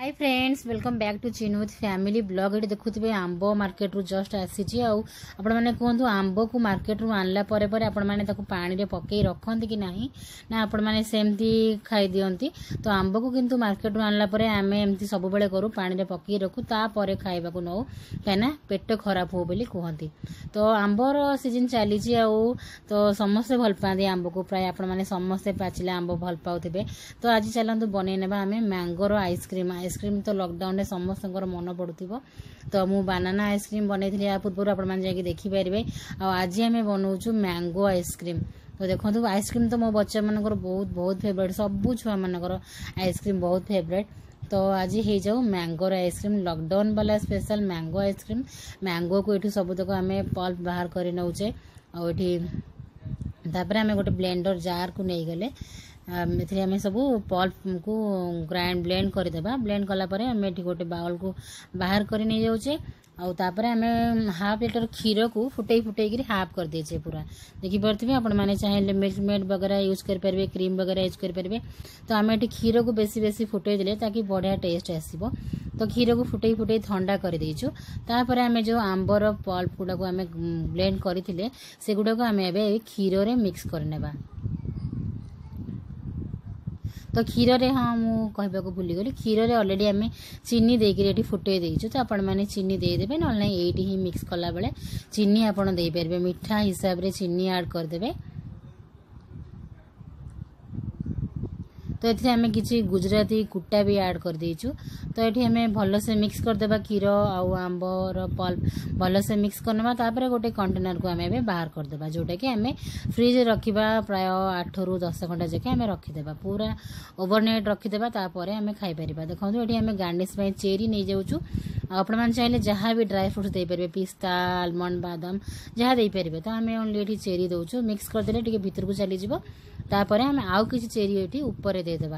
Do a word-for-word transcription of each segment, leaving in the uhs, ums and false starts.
Hi friends, welcome back to Chinhut family blog. ये देखुवे आंब market रू जस्ट आसी आपण मैंने कहतु आंब को मार्केट रू आनला परे परे आपण मैंने पानी रे पकई रखती कि नहीं ना आपण मैंने सेमती खाई दियंती। तो आंब को किंतु मार्केट रू आनला परे आमे एमती सब बेले करू पानी रे पकई रखू तापर खाइबा को नौ कहीं पेट खराब हो बोली कहती। तो आंबर सीजन चली तो समस्ते भल पाती आंब को प्राय आपण मैंने समस्ते पाचिले आंब भल पाउथिबे। तो आज चलतु बनै नेबा आमे मैंगोर आइसक्रीम। आइसक्रीम तो लॉकडाउन रे समस्त मन पड़ुथिबो। तो मु बनाना आइसक्रीम बनैथिली या पूर्व आपण माने जाके देखि पारिबे। आ आज हमें बनाउछु मैंगो आइसक्रीम। तो देखो आइसक्रीम तो मो बच्चा मानकर बहुत बहुत फेवरेट, सबू छुआ मानकर आइसक्रीम बहुत फेवरेट। तो आज हो जाऊ मैंगोर आइसक्रीम, लॉकडाउन वाला स्पेशल मैंगो आइसक्रीम। मैंगो को ये सबूतक आम पल्प बाहर कर नौचे आपर आम गोटे ब्लेंडर जार को नहीं गले आम सब पल्प को ग्राइंड ब्लेंड करदेबा। ब्लेंड कलापर आम ये गोटे बाउल को बाहर कर नहीं जाऊे। आउे आम हाफ लिटर क्षीर को फुटे फुटे हाफ कर देचे पूरा देखिपे। आपण मैंने चाहिए मिल्क मेड वगैरह यूज करेंगे, क्रीम वगैरह यूज करेंगे। तो आम ये क्षीर को बेसी बेसी फुटे देले ताकि बढ़िया टेस्ट आसो। तो क्षीर को फुटे फुटे ठंडा कर देचु। तापर आम जो आंबर पल्प गुड़ा को आम ब्लेंड करथिले से गुड़ा को आम ए क्षीर रे मिक्स करनेबा। तो क्षीर रे हाँ मु कहबा को भूली गली, क्षीर रे ऑलरेडी आम चीनी देकी फुटे देइछु। तो आपण माने चीनी देदेबे ना एटी ही मिक्स कला बेले चीनी आपण दे परबे। मीठा हिसाब रे चीनी ऐड कर देबे। तो ये आम किसी गुजराती कुटा भी ऐड कर देइछु। तो ये आम भल से मिक्स करदेबा क्षीर आउ आंबर पल्प भल से मिक्स करनेबा। तापर गोटे कंटेनर को आम बाहर करदेबा जोटा कि आम फ्रिज रखिबा प्राय आठ रु दस घंटा जाके आम रखिदेबा, पूरा ओवरनाइट रखिदेबा। तापर आम खाई परिबा। देखो ये आम गार्निश पे चेरी नहीं जाऊँ। आपण मैंने चाहिए जहाँ भी ड्राई फ्रुट्स दे पारे, पिस्ता आलमंड बादाम जहाँ दे पारे। तो आम ओनली ये चेरी दौचु। मिक्स करदे टे भीतर को चली जाव। तापर आम आउ किसी चेरी ये ऊपर देदेबा।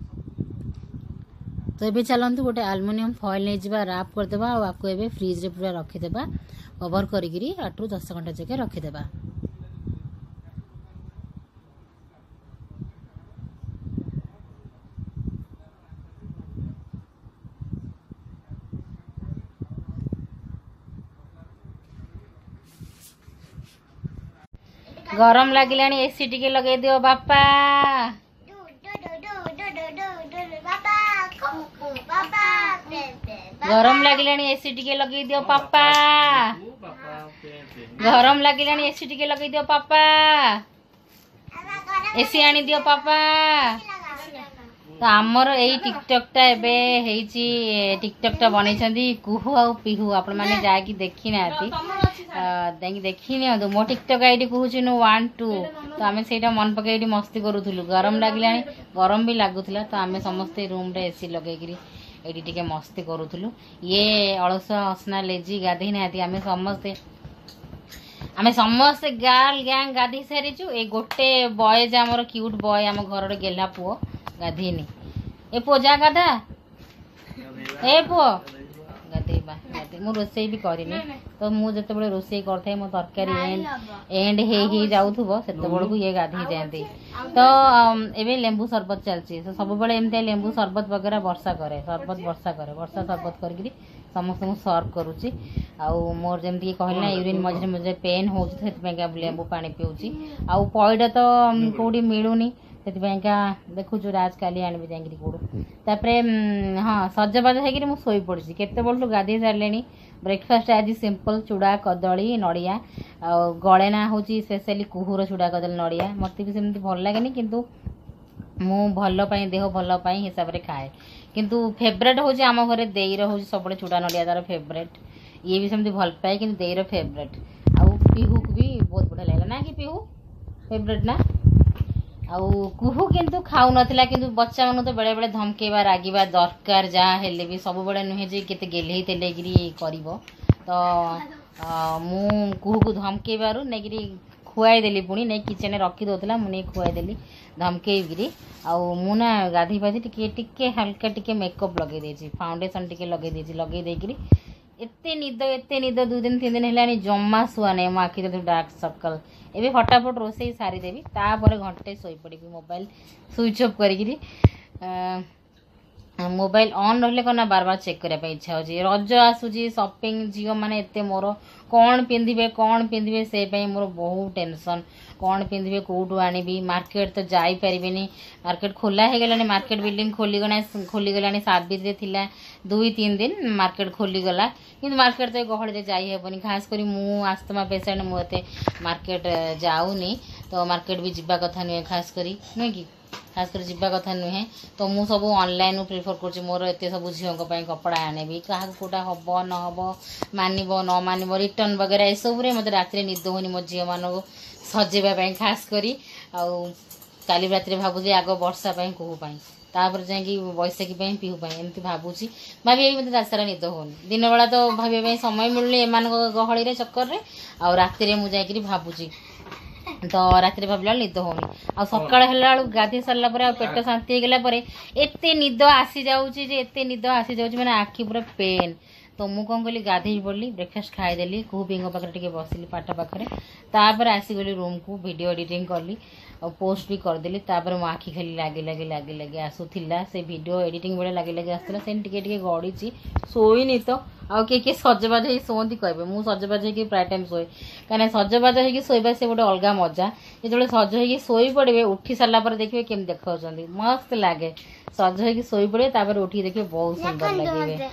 तो ये चलतु गोटे आलुमिनियम फॉइल नहीं जावा, राप करदेबा। आपको ये फ्रिज रे पूरा रखिदेबा कवर करी आठ रु दस घंटा जाके रखिदेबा। गरम लगिला एसी टिके लगे दियो बापा। गरम लगिला एसी टिके लगे दियो पापा। गरम लगिला एसी टिके लगे दियो पापा। एसी आनी दियो पापा। तो आमर यही टिकटक टा एबे हेची टिकटक टा बनई कुहू आ पिहू। आपण माने जाकी देखी ना देखी देखी नि मो टिकटक आईडी कहूँ नो वन टू। तो आम से मन पकई मस्ती करूँ। गरम लगिला गरम भी लगुला। तो आम समस्ते रूम रे एसी लगेगी ये टिके मस्ती करूँ। ये अलस असना लेजी गाधे ना आम समस्ते आम समस्ते गर्ल गैंग गाधे सारीचु। ए गोटे बॉयज आमर क्यूट बॉय आम घर गेला पुओ गाधेनी। ए पुओ जा गाधा। ए पुओ गाधेबा गाधे मु रोसई भी करनी। तो मुझे जो रोसई करते मो तरकारी एंड एंड हे ही जाऊथबो सेते बड़ को ये गाधे जाते। तो एबे लेंबू शरबत चलची। तो सब बड़े एमते लेंबू शरबत वगैरह वर्षा करे शरबत वर्षा करे वर्षा शरबत करके समस्त सर्व करुच्ची। आउ मोर जमी कहल ना यूरिन मझे मझे पेन हो लेंबू पानी पिऊँची। आउ पईड तो कौटी मिलूनी से देखु राज काली आनबी जाकि कौड़। तापर हाँ सजबाज हो शोई पड़ी केते बड़ू गाधे सारे। ब्रेकफास्ट आज सिंपल चूड़ा कदली नड़िया गलेना हूँ स्पेशली कुहूर चूड़ा कदली नड़िया। मत भी सेमती भल लगे किंतु मु भल देह भल हिसाब से खाए। किंतु फेवरेट हूँ आम घर देईर हूँ सब चूड़ा नड़िया तार फेवरेट। ये भी सेमती भल पाए कि देईर फेवरेट। आउ पिहू को भी बहुत बढ़िया लगे ना कि पिहू फेवरेट ना। आउ कुहू किंतु खाऊ नथिला किंतु बच्चा मन तो बेले बेले धमकेबा रागिबा दरकार जहाँ हेले भी सब बेले नुहे जे केते गेले तेलेगिरी करिवो। तो मु कुहू को धमकेबारु नेगिरी खुआई देली पुणी नहीं किचन रखी दौला मुझे खुआई देली धमकेगिरी। आउ मु ना गाधी पाधी टिके टिके हल्का टिके मेकअप लगे देछि, फाउंडेशन टिके लगे देछि। लगे देकिरी एते निद एते निद दु दिन तीन दिन है जमा शुआ नहीं मो आखि डार्क सर्कल। एबे फटाफट रोसई सारीदेवी तापर घंटे शोई पड़ी मोबाइल स्विच ऑफ करी मोबाइल ऑन रहिले कना बार बार चेक करने इच्छा हो रज आसूची शॉपिंग झील मैंने एत मोर कौन पिंधे कौन पिंधे से मोर बहुत टेंशन कौन पिंधे कौटू आनी मार्केट तो जापरि मार्केट खोला हो गलानी मार्केट बिल्डिंग खोलीगला खोलीगलानी साबित्री थिला दुई तीन दिन मार्केट खोलीगला कि मार्केट तो गहली जाइबनी खास कर मु आस्थमा पेसेंट मुझे मार्केट जाऊनी तो मार्केट भी जावा कथा नुहे खास करी नुहे कि खास कर जावा कथा नुहे तो मु सब ऑनलाइन प्रिफर कर मोर एत सब झील कपड़ा आने क्या कौटा हम न हम मानव न मानव रिटर्न वगैरह ये सब मत रात निद होनी मो झील मान सजेवाई खास करी काली रात भावुँ आग वर्षा कहूपाई तापर जाकि बैशाखी पिहू एमती भावुची भाभी मत रात सारा निद होनी दिन बेला तो भाई समय मिलूनी एम गहली चक्कर में आ रात मुझे भावुची तो रात भाविला निद होनी आ सकाळ हेला गाधी सारा पर पेट शांति होगला एत निद आसी जाऊँगी एत निद आसी जाऊँगी मैंने आखि पूरा पेन तो मु कौन कली गाधे पड़ी ब्रेकफास्ट खाईदेली कुहूपी पाखे टे बसिली पाठ पाखे तापर आसीगली रूम को वीडियो एडिटिंग कली और पोस्ट भी करदेली तापर मो आखि खाली लगे लगे लगे लगे आसूला से वीडियो एडिटिंग बेले लगे लगे आसला से टिके टिके गड़ी शोनी तो आउ किए किए सजबाज हो शोती कहे मुझ सजबाज हो प्राय टाइम शोए कहीं सजबाज हो शोबा से गोटे अलग मजा जो सज हो शोई पड़े उठी सारापर देखिए केमी देखा मस्त लगे सज हो शोई पड़े तापर उठी देखिए बहुत सुंदर लगे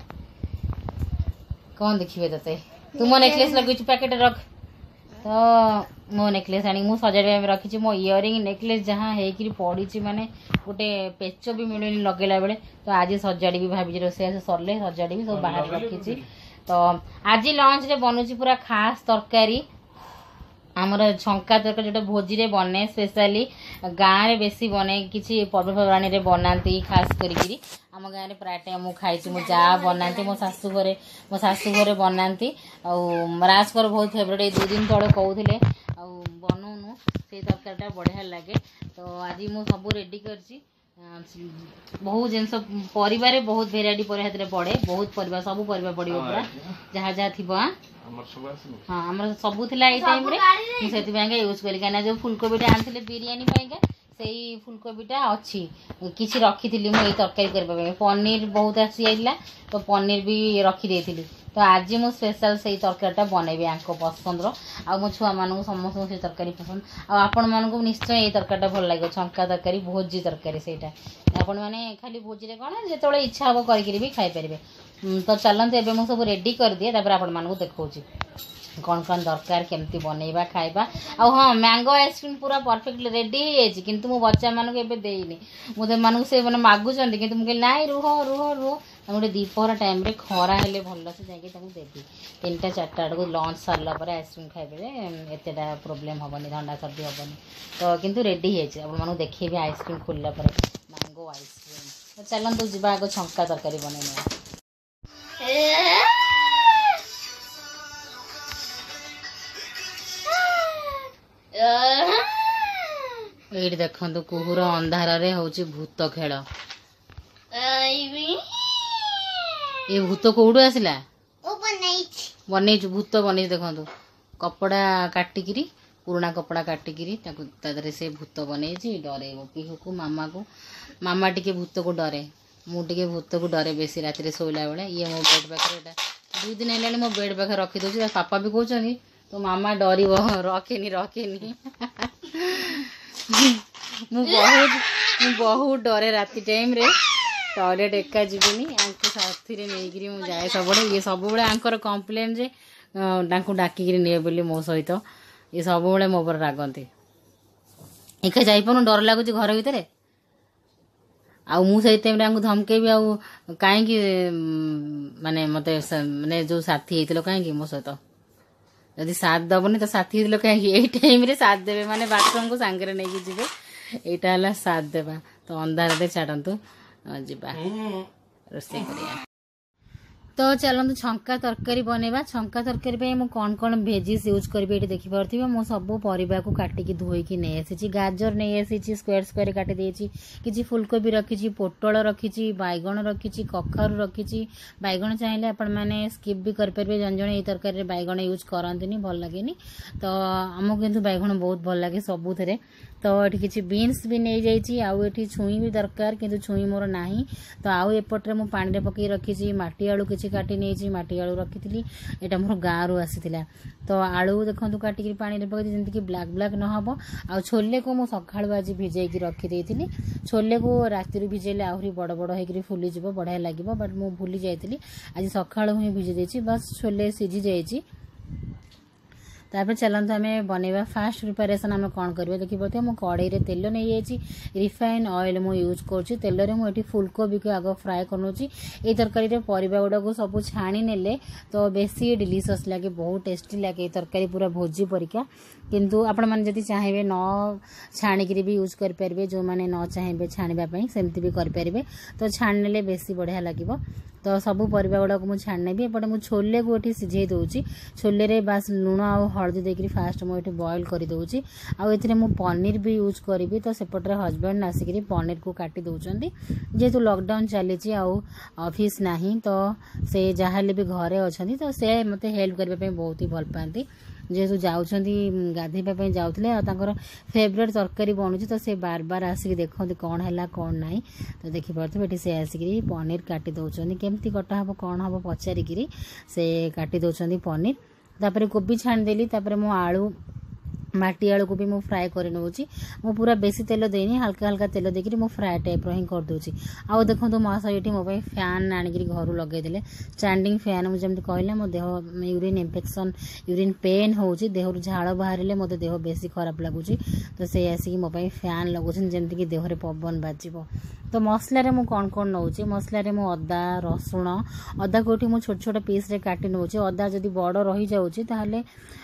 कौन देखिए ते तुम नेकलेस लगे पैकेट रख तो मो नेकलेस आनी मु सजाड़ रखी मो इयरिंग नेकलेस जहाँ होकर पड़ी माने गोटे पेच भी मिलूनी लगेला बेले तो आज सजाड़ी भाभी रोषेई सरले सजाड़ी सब बाहर रखी तो आज लंच रे बनूची पूरा खास तरकारी आमर छंका तरकारी जो भोजी रे बने स्पेशली गाँव में बेसी बने किसी पर्वपर्वाणी रे बनाती खास करी आम गाँव में प्राय टाइम मुझे खाई मो जा बनाती मो शाशु घरे मो शाशु घरे बनाती राजकर बहुत फेवरेट दु दिन तले कहते बनौनु से तरकारीटा बढ़िया लगे तो आज मुझे सब रेडी कर बहुत जिन परिवार बहुत भेराइटी पर पड़े बहुत परिवार सब परिवार पड़ो पूरा जहाँ जहाँ थी हाँ आम सब थी टाइम से यूज करी जो फुलकोबीटा आनी बिरियानी से फुलकोबीटा अच्छी किसी रखी थी मुझे तरकारी करने पनीर बहुत आसी जाइला तो पनीर भी रखी थी तो आज मुझे स्पेशल से तरकारीटा बनैबी आंक पसंद आ मो छुआ मानू समस्त से तरकारी पसंद आपण मानू निश्चय ये तरकारीटा भल लगे छंका तरकारी भोजी तरकारी सेटा आपण मैंने खाली भोजी रे कौन जो इच्छा हम करी भी खाई पारे तो चलते एवं मुझे सब रेडी कर दिए तापर आपण मानू देखा कौन कौन दरकार केमती बनैबा खाइबा आ हाँ मैंगो आइसक्रीम पूरा परफेक्ट रेडी हो किंतु मो बच्चा मानक एबे देइनी मुझे मानक से माने मागुचंदी किंतु मुझे नाई रुह रुह रुह गोटे दीपहर टाइम रे खरा हेले भल से जाके देवी तीन टा चार्टा आड़ को लंच सारा पर आइसक्रीम खाइबे एतेटा प्रोब्लेम हेनी ठंडा सर्दी हेनी तो किंतु रेडी हो देखिए आइसक्रीम खोलला मैंगो आइसक्रीम तो चलतु जी आग छंका तरकारी बनैना ये देखो कुहुर अंधार रे होची भूत खेल ये भूत कौटू आसला बन भूत बन देखो कपड़ा काटिकी पुराना कपड़ा काटिकी से भूत बन डरे पीहू को मामा को मामा टी भूत को डरे मुझे भूत को डरे बेसी रात शोला बेले ये मो बेड पाखे दुई दिन है मो बेड पाखे रखीदे पापा भी कहते तो मामा डर रखेनी रखेनी मु बहुत मु बहुत डरे राति टाइम रे टॉयलेट एका जीवनी आंको साथी रे नहीं मु जाए सब ये सब बड़े आंकर कंप्लेन जे डाकिक निए बोली मो सहित ये सब बड़े मो पर रागंती एका जाइपन डर लगुच घर भितर आउ मु से टाइम रे धमकेबी आउ कहीं माने मते माने जो साथी होइतिलो कहीं मो सहित जदि साथ दबनी तो साथी होइतिलो कहीं टाइम रे साथ देबे माने बाथरूम को सांगरे नहीं जीवे एटा हला साथ देबा तो अंधार दे छाड़ंतु जीवा रोसे करिया तो चलते छंका तरकारी बनवा छंका तरकारी मुझे कौन कौन भेजिस यूज करी ये देखिपे मो सब परिवा को काटिकी धोईकी नहीं आसी गाजर नहीं आसी स्क्वायर स्क्वायर काटी देछि किछि फुलकोबी रखी पोटल रखी बैगण रखी कखारू रखी बैगण चाहिए आपण मैंने स्किप भी करेंगे जन जन ये तरकारी बैगण यूज करती भल लगे तो आमको किंतु बैगण बहुत भल लगे सबुथे तो ये किसी बीन्स भी नहीं जाइए आउ ये छुई भी दरकार किंतु छुई मोर नाही तो आउ एपटे मु पानी पकई रखी माटी आलू किसी काटी नहीं माटी आलू रखी यहाँ मोर गाँव रू आसी तो आलू देखो काटिक पानी पकई जमीक ब्लाक ब्लाक न हम आ छोले को मुझे सकाळु आज भिजेकी रखी छोले को राति भिजेले आहरी बड़ बड़ होकर फुलीज बढ़िया लगे बट मुझे भूली जाइली आज सकाळु ही भिजे देछि बस छोले सिझी जाइए तापर चलते आम बनवा फास्ट प्रिपेरेसन आम कौन करवा देखी पाते मो कड़े तेल नहीं जाइए रिफाइन ऑयल मु यूज कर तेल मुझे फुलकोबी को आग फ्राए करोची ये तरकारी परिबा गुड़ा को सब छाणी नेले तो बेसी डिलीशियस लगे बहुत टेस्टी लगे तरकारी पूरा भोजी परिका किंतु आपण मैंने जदि चाहिए न छाणिक भी यूज करेंगे जो मैंने न चाहिए छाणवाई सेमती भी करेंगे तो छाणने बेसी बढ़िया लगे तो सबू परिबा गुड़ा को मुझे छाणी नेबी एपटे मुझे छोले को ये सिझे दूसरी छोले रे बास लुण आ हलदी देकर फास्ट मुझे बॉयल कर दूसरी आउ मु पनीर भी यूज करी तो सेपटे हजबैंड आसिक पनीर को काटी दौरान जेहेतु लॉकडाउन चली आउ ऑफिस नहीं तो से जहाँ भी घरे अच्छा तो से मत हेल्प करने बहुत ही भल पाती जेहेतु जाऊँगी गाधेवाई जाते फेवरेट तरकारी बनूँ तो से बार बार आसिक देखते कौन है कौन ना तो देखिपे ये से आसिक पनीर काटी दौरान केमती कटा हम कौन हम पचारिकी से काटी दौरान पनीर तापर कोबी छाणीदेली मु आलू माटी आलू को भी मु फ्राए कर नौची मु पूरा बेसी तेल देनी हल्का हल्का तेल देकर मु फ्राए टाइप रो ही कर दूची आउ देखो मौसा ये मो फैन आनिक घर लगेदे स्टैंडिंग फैन मुझे जमी कहले मो देह यूरिन इन्फेक्शन यूरिन पेन होची देहरु झाड़ बाहर मत देह बेसी खराब लगुच तो से आसिक मो फैन लगुन जमीक देहरे पवन बाजिबो तो मसलार मु कौन कौन नौची मसलार मु अदा रसुण अदा को छोट छोट पीस रे काटी नौची अदा जदि बड़ रही जाउची ताहले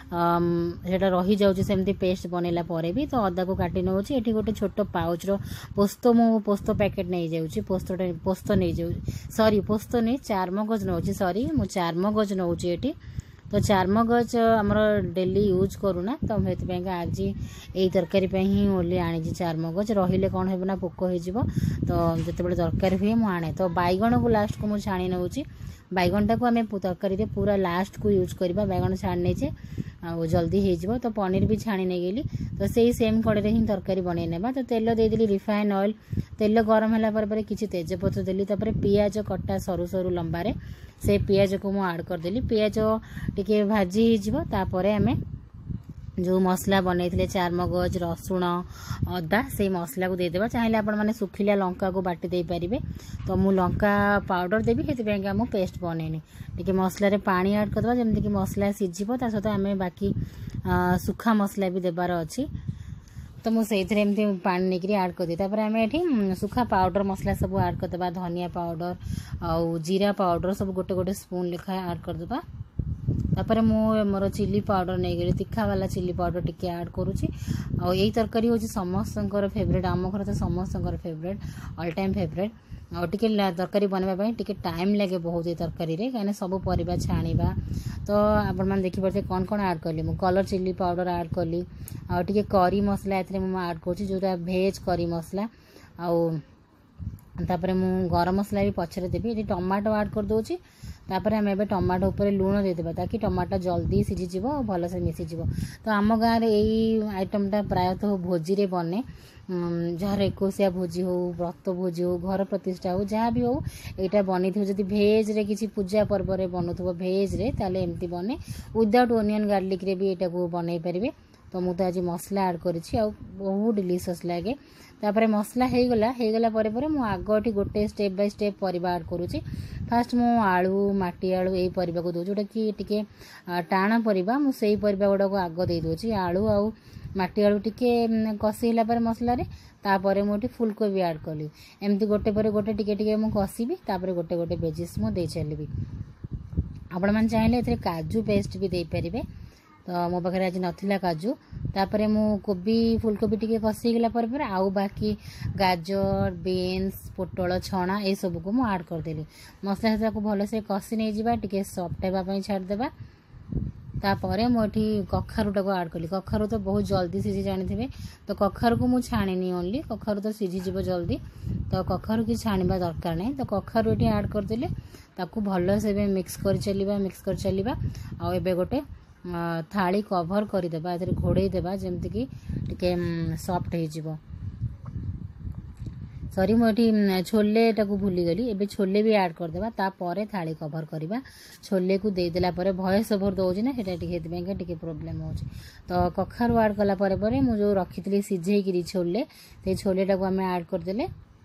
सेटा रही जाउची सेमती पेस्ट बनैला परे भी तो अदा को काटी नौची एठी गोटे छोट पाउच रो पोस्त मु पोस्त पैकेट नहीं जाउची पोस्त पोस्त नहीं जाउ सॉरी पोस्त नहीं चारमगज नौची सॉरी मु चारमगज नौची एठी तो चारमगज आमर डेली यूज करूना तो से आज यही तरकारी ही ओनली आनी चारमगज रहिले कौन हो पोक हो तो जिते तरकारी हुए मुझे आने तो बैगण को लास्ट को मुझे छाणी नौची बैगणटा को आम तरकारी पूरा लास्ट को यूज करवा बैगण छाणी नहीं आ जल्दी हो तो पनीर भी छाणी नहीं गली तो से सेम कड़े ही तरकारी बनई नेबा तो तेल देदेली रिफाइन ऑयल तेल गरम है किसी तेजपत्र देली पियाज कटा सरू सरू लंबारे से पियाज को मुझे आड करदेली पियाज टिके भाजी होपर आम जो मसला बनई चारमगज रसुण अदा से मसला को देदेबा चाहिए आपण मैंने सुखिला लंका को बाटी दे पारिबे तो मु लंका पाउडर देवी से मु पेस्ट बनैनी टिके मसला पानी ऐड करदेबा जमती कि मसला सीझिबो ता सहित आम बाकी सुखा मसला भी देबार अच्छी तो मुझे एमती पानी नहीं ऐड कर दिए आम ये सुखा पाउडर मसला सब ऐड करदे धनिया पाउडर आउ जीरा पाउडर सब गोटे गोटे स्पून लेखा ऐड करदे तापर मु मोर चिली पाउडर नहीं गली तीखा वाला चिली पाउडर टिके ऐड करुँची आ यही तरकारी हूँ समस्त फेवरेट आम घर तो समस्त फेवरेट ऑल टाइम फेवरेट आ टिके तरकारी बनवाई टिके टाइम लगे बहुत ये तरकारी रे कहीं सब परिबा छाणीबा तो आपण मैंने देखिपे कौन कौन ऐड कली मु कलर चिली पाउडर ऐड कली आ टिके करी मसला एथरे मु ऐड करूँ जोटा भेज करी मसला आउ तापर मु गरम मसला भी पछरे देबी ये टमाटो ऐड कर दोची तापर आम ए टमाटो उपर लुण देदेबा ताकि टमाटो जल्दी सीझीज भल से मिसीज तो आम गाँव में यही आइटमटा प्रायतः भोजी रे बने जार एकोसिया भोजी हो व्रत भोजी हो घर प्रतिष्ठा हो जहाँ भी हो यहाँ बनी थी जब भेज रे किसी पूजा पर्व रे बनू भेज रे ताले एमती बने विदाउट ओनियन गार्लिक रे भी यहाँ को बनई पारे तो मुझे आज मसला ऐड करी आ बहुत डिलीशियस लगे तापर मसला हो गला हो गला परे परे मु आगठी गोटे स्टेप बाय स्टेप परिबा ऐड करूची फास्ट मु आलू माटी आलू यही परिबा को दो जोटा कि टिके टाण परिबा मु सेही परिबा गुडा को आग दे दोची आलू आउ माटी आलू टिके कषिला पर मसला रे तापर मुझे फुलकोबी ऐड कली एमती गोटे पर गोटे टिके टिके मु कषिबी तापर गोटे गोटे वेजेस मु दे चलबी आपण मन चाहिए एथरे काजू पेस्ट भी दे परिबे तो मो पाखे आज नाला काजू तापर मु कोबी फुलकोबी टिके कषिगला पर आउ बाकी गाजर बीन्स पोटल छणा ये सब को मु ऐड करदेली मसला सहित को भल से कषि नहीं जावा टिके सॉफ्ट हेबापई छाड़देबा तापर मुझे कखारुटा को ऐड कली कखारु तो बहुत जल्दी सीझी जानी तो कखारु को मुझे छाणी ओनली कखारु तो सीझीज जल्दी तो कखारु की छाणवा दरकार नहीं तो कखारु ये ऐड करदे ताकू भल से मिक्स कर चलिबा मिक्स कर चलिबा आ एबे गोटे थाली कभर करदेबा ए घोड़े देबा जेमति कि टिके सॉफ्ट हो जिवो। सॉरी मुझे छोले टाक भूली गली एबे छोले भी ऐड करदेबा तापर थाली कभर करवा। छोले को देदेला परे वॉइस ओवर दौजी ना सेटा टिके टिके प्रोब्लेम हो। तो कखारू ऐड कला परे परे मु जो रखी सिझे छोले से छोले टाक आम ऐड करदेले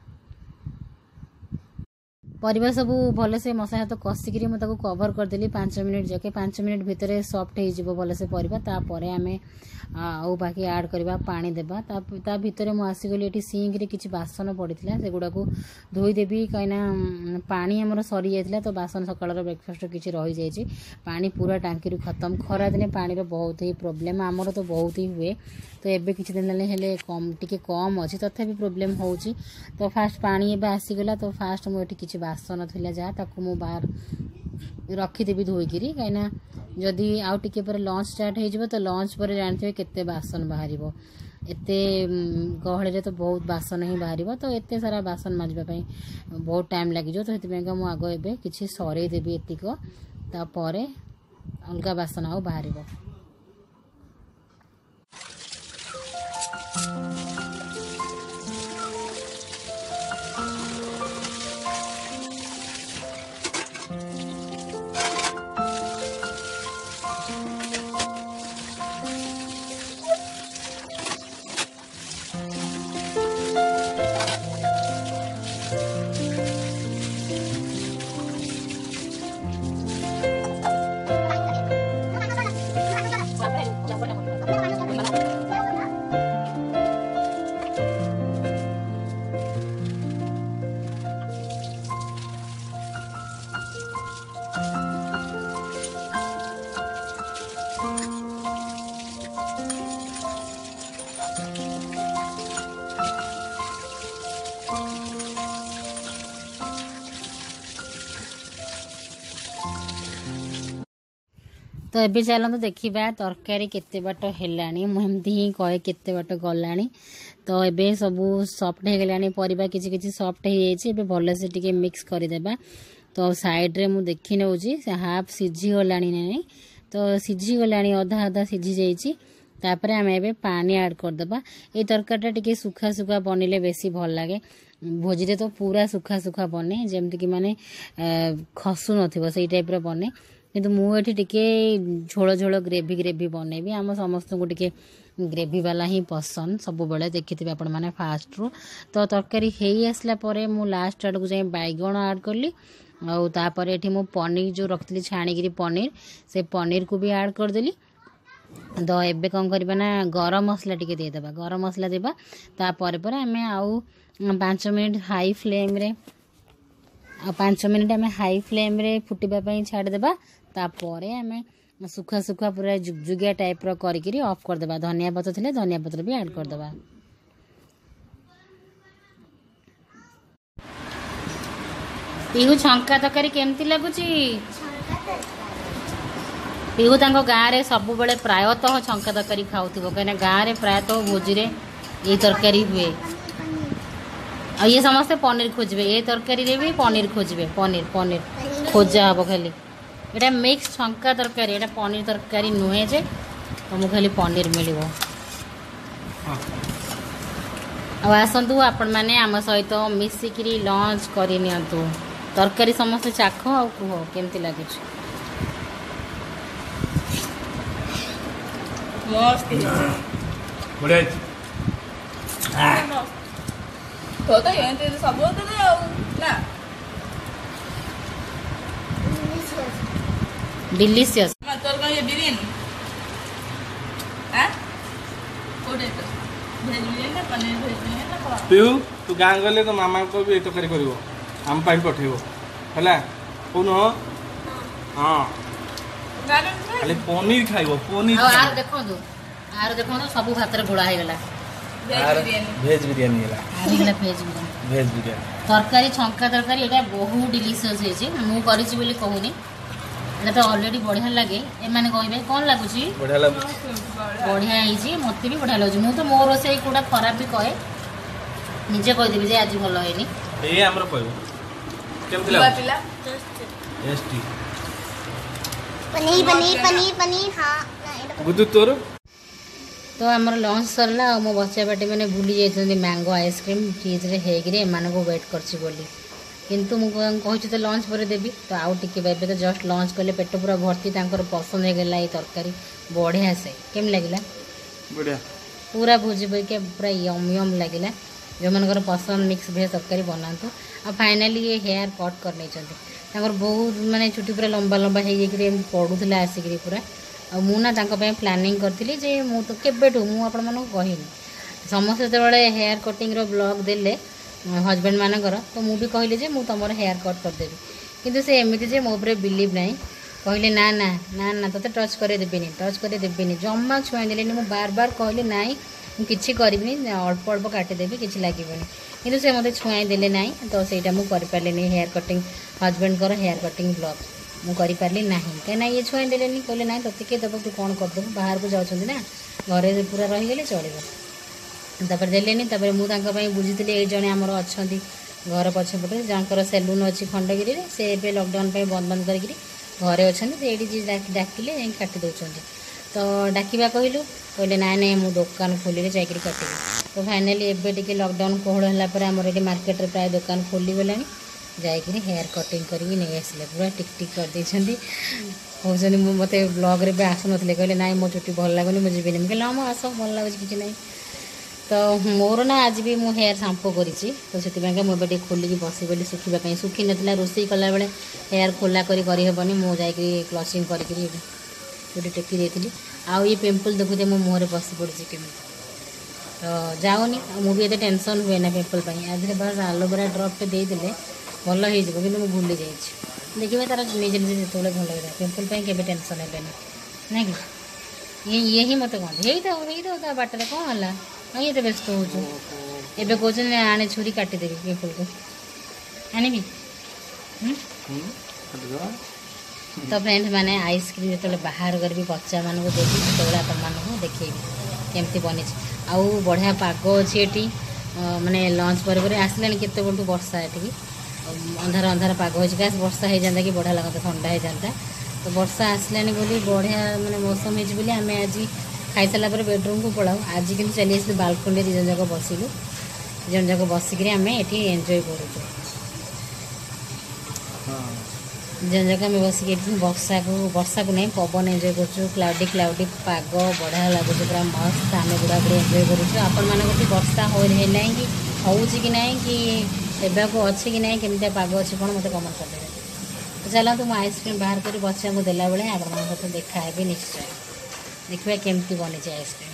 परिवा सब भल से मसला तो कसिक मुझे कभर करदेली पांच मिनिट जाके पांच मिनिट भितर सॉफ्ट हो भल से परिवा। तापर आम आउ बाकी ऐड करवा पानी देबा ता भितर मु आसीगली एटी सिंक रे किछि बासन पड़िथिला से गुडा को धोईदेवी कहीं पानी आमर सरी जाइथिला तो बासन सकाळर ब्रेकफास्ट किछि रही जाइछि पानी पूरा टांकी रु खत्म। खरा दिने पानी रो बहुत ही प्रोब्लेम आमर तो बहुत ही हुए तो एबे किछि दिन हेले कम टिके कम अछि तथापि प्रोब्लेम होउछि। तो फास्ट पानी एबे आसीगला तो फास्ट मु एटी किछि बासन थिला जा ताकू मु बाहर रखीदेवी धोईकी कहीं जदि आउ टिके पर लंच स्टार्ट हो तो लंच पर जानते केते बासन बाहर एते गहले तो बहुत बासन ही बाहर तो एते सारा बासन माजवाई बहुत टाइम लगे तो ये मुझे आग ए कि सर देवी एतिक तापर अलग बासन आउ बाहर। तो ये चलते देखा तरकारी केते बाट हेलानी मुझे ही कहे केते बाट गलानी। तो ये सब सॉफ्ट हो गलानी परिबा किछि किछि सॉफ्ट हो जाइए भल से टिके मिक्स करदेबा। तो साइड रे मु देखि नउची से हाफ सिझी गलानी नहीं तो सिझी गलानी अधा अधा सिझी जाइए तापर आम ए पानी ऐड करदेबा। ये तरकारीटा टिके सुखा सुखा बनइले बेसी भल लागे भोजी रे तो पूरा सुखा सुखा बने जमती कि माने खसु नथिबो सेई टाइप रो बने किंतु मुझे टिके झोल झोल ग्रेवी ग्रेवी बनैबी आम समस्त को टिके ग्रेवी वाला ही पसंद सब बेले देखिथे आपण मैंने फास्ट रू। तो तरकारी हो आसला परे मु लास्ट आड़ को जाए बैगण ऐड कली आउ तापर एठी मु पनीर जो रखती छाणिकी पनीर से पनीर को भी ऐड करदेली। तो एबे कौन करबा ना गरम मसला टिके देदेबा गरम मसला देबा तापर पर आम आउ पाँच मिनट हाई फ्लेम रे आ पाँच मिनट आम हाई फ्लेम रे फुटवा छाड़देबा तापर आम सुखा सुखा पूरा जुगजुगिया टाइप रो करिकरी ऑफ करदेबा। धनिया पत्र थिले धनिया पत्र भी ऐड करदेबा। पिहू छंका तकारी केमती लगुची पिहू तांको गाँ रे सब बेले प्रायतः छंका तकारी खाउथिबो कहीं गाँ रे प्रायतः भोजी रे ये तरकारी हुए आ ये समस्ते पनीर खोजबे ये तरकारी रे भी पनीर खोजबे पनीर पनीर खोजा हबो खाली एटा मिक्स छंका तरकारी एटा पनीर तरकारी नुहे जे तुमको खाली पनीर मिलिबो। आ आसतु आपण माने आम सहित मिसिकिरी लंच करि नियंतु तरकारी समस्त चाख आ कुह केमती लागुछ मस्त बढ़िया तो तो ये सब तो ना डिलीशियस तोर कौन ये बिरयानी हां कोडे तो भेज बिरयानी ना पनीर भेज बिरयानी ना खा पिहू तू गाँ गले तो मामा को भी तरकारी करिवो हम पाई पठेबो हला कोन हां खाली पनीर खाइबो पनीर आर देखो दो आर देखो ना सब भात रे घोड़ा हे गेला भेज बिरयानी हेला आर गेला भेज बिरयानी भेज बिरयानी तरकारी छंका तरकारी एटा बहुत डिलीशियस हे छी मु करि छी बोली कहूनी एटा तो ऑलरेडी बढ़िया लगे ए माने कहबे कोन लागु छी बढ़िया लाग बढ़िया हे छी मते भी बढ़िया लागु मु तो मोर रोसे कोडा खराब भी कहे निजे कह देबी जे आज भलो हेनी ए हमरो कहबो केमति लाग टेस्टी पनीर पनीर पनीर पनीर हाँ बुद्धू तोर तो आमर लंच सरला मो बच्चा बाटी मैंने भूली जाइए मैंगो आइसक्रीम फ्रिज रे हेगरे एमानक वेट करछि बोली किंतु मु कहछि तो लंच पर देबी तो आउ टिके बेबे तो जस्ट लंच कले पेट पूरा भर्ती तांकर पसंद हो गला ये तरकारी बढ़िया से केम लागिला बढ़िया पूरा भुजी बोई के पूरा यम यम लागिला जो मनकर पसंद मिक्स भेज तरकारी बनातु आ फाइनाली ये हेयर कट कर नहीं चंदी तांकर बहुत माने छुट्टी पूरा लंबा लंबा हे जे पड़ूला आसिक पूरा आ मु ना तांको पे प्लानिंग करथिली जे मु तो केबेठू मु आपण मानको कहिनी समस्त जतबेले हेयर कटिंग रो ब्लॉग देले हजबैंड मानकर तो मु भी कहली जे मु तमर हेयर कट कर देबी किंतु से एमिति जे मो ऊपर बिलीव नाही कहले ना ना ना ना तते टच करे देबेनी टच करे देबेनी जम्मा छुआ देलेनी मु बार बार कहली नाही मु किछि करबिनी अल्प अल्प काटि देबी किछि लागिबनी किंतु से मते छुआई देले नाही तो सेटा मु करि पारलेनी हेयर कटिंग हजबैंड कर हेयर कटिंग ब्लॉग मु करि पारली नाही कना ये छुआई देलेनी कहले नाही तते के दबो तू कोन कर दबो बाहर को जाउछंदी ना घरे पूरा रहि गेले चलिबो तापर देलेनी तापर मु तांका पई बुझितली ए जणे हमर अछंती घर पछपटे जांकर सेलून अछि खंडगिरी रे से एबे लॉकडाउन पे बंद बंद करिकरी घरे अछंती तो एडी जी डाकिले जाई काटि दउछंती तो डाकिबा कहलु कहले ना ना मु दुकान खोलिले जाईकरी काटिबी तो फाइनली एबे टिके लॉकडाउन कोहळ हला पर हमर एडी मार्केट रे प्राय दुकान खोली गेलानी जाईकरी हेयर कटिंग करी नै आसले पूरा टिक टिक कर देछंती होजनी मु मते ब्लॉग रे बे आसु नथले कहले नाइ मो चुटी भल लागोनी मु जिबिनी म कहले हम आसो भल लागो किछि नै तो मोर ना आज भी मु हेयर शैम्पू करी तो से मुझे खोलिकी बसी बोली सुखापी सुखी नाला रोषे कला बेले हेयर खोला करी हेबनी मु जा क्लचिंग करी टेकी देती आउ ये पिंपल देखुते मो मुहर बसी पड़ी केमी तो जाऊनी मुझे ये टेंशन हुए ना पिंपल आज बस एलोवेरा ड्रप टे देदेले भल हो कि भूली जा देखिए तार निजे निजे जो भल लगे पिंपल के टेंशन है ना कि ये ये ही मत कहते हो तो बाटर कौन है ये तो व्यस्त हो एबे कहते आने छुरी काटिदेवी पिंपल को आनबी तो फ्रेंड्स मैंने आइसक्रीम जो बाहर कर बच्चा मानक देवी जो आप देखेबी केमती बनी आउ बढ़िया पाग अच्छी ये माने लंच पर आसला केत बड़ू वर्षा ये अंधार अंधार पाग अच्छी गैस वर्षा हो जाता कि बढ़िया लगता ठंडा हो जाता तो वर्षा आसलानी बोली बढ़िया माने मौसम होती आम आज खाई सारा पर बेडरूम को पलाऊ आज कि चली आस बालकनी दी जन जाक बसिलु जन जाक बसिक आम ये एंजॉय करूँ जन जाक आम बसिक वर्षा को वर्षा को नहीं पवन एंजॉय करूँ क्लाउडी क्लाउडी पाग बढ़िया लगुच पूरा मस्त आम गुड़ा गुड़ी एंजॉय करूँ आपण मान वर्षा हो कि हूँ कि ना कि एवं अच्छी कि ना केमी पाग अच्छी कौन मत कमेंट करदे तो चलते मुझे आइसक्रीम बाहर कर बच्चा को देला बेले आपण सहित देखा है निश्चय देखिए केमती बनी आइसक्रीम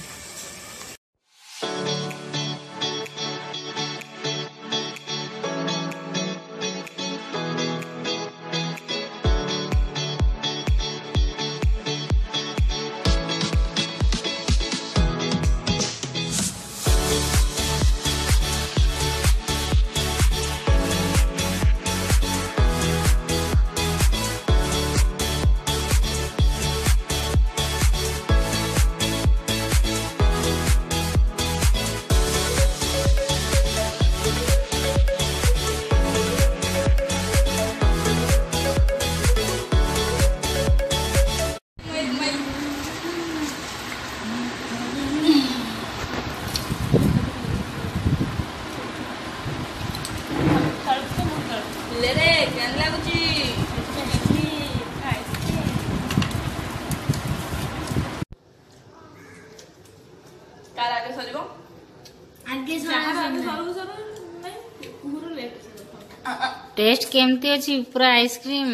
टेस्ट केमती अच्छी पूरा आइसक्रीम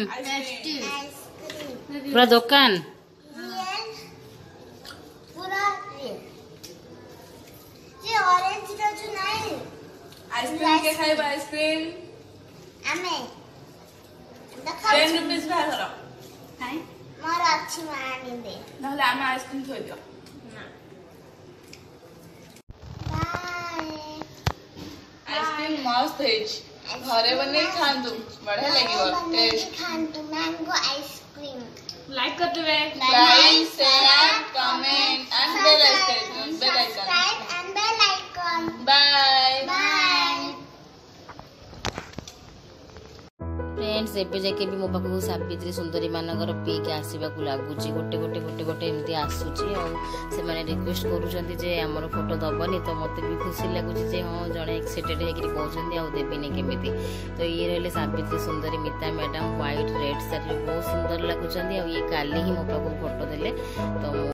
पूरा दुकान आइसक्रीम के खाइबा आइसक्रीम आमे टेन रुपीस बाहर करो हाय मोर अच्छी मानी दे नहले आमे आइसक्रीम थोइ दियो बाय आइसक्रीम मस्त हेच घरे बने खांदु बढ़िया लागियो टेस्ट खांदु मैंगो आइसक्रीम लाइक कर देबे like share comment and bell icon bell icon subscribe and bell icon bye bye friends एबे जाके भी मो पाखु सावित्री सुंदरी मानकर पीक आसवाक लगुच गोटे गोटे गोटे गोटे एमती आसूची से मैंने रिक्वेस्ट करूँ जे आमर फोटो दबनी तो मत भी खुशी लगुच हाँ जड़े एक्साइटेड होकर कहते आउ देवीनि केमी तो ये रही सावित्री सुंदरी मिता मैडम व्हाइट रेड साड़ी बहुत सुंदर लगुच ये काली ही मो पाखु फोटो देले तो